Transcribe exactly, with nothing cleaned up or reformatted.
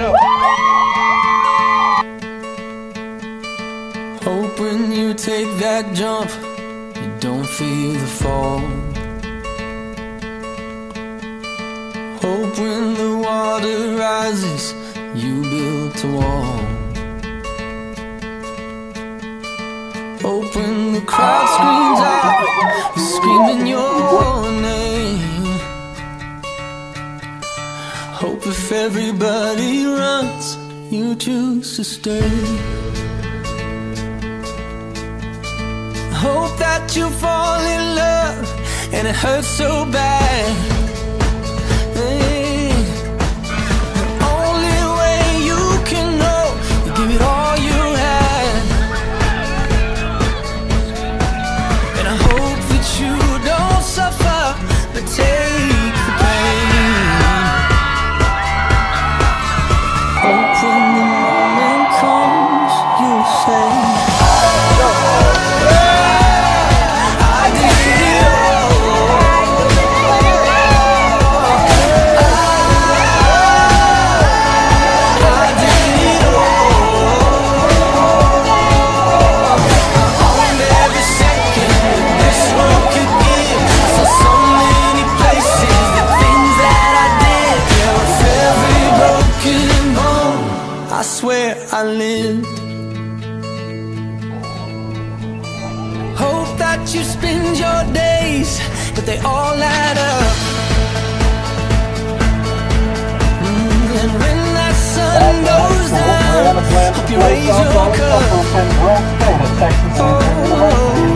go. Hope when you take that jump, you don't feel the fall. Hope when the water rises, you built a wall. Hope when the crowd screams out, you're screaming your name. Hope if everybody runs, you choose to stay. Hope that you fall in love and it hurts so bad. Hey, the only way you can know, you give it all you had. And I hope that you don't suffer, but take the pain. Hope when the moment comes, you'll say, I swear I lived. Hope that you spend your days, but they all add up. Mm, and when that sun goes down, hope you raise your cup. Oh,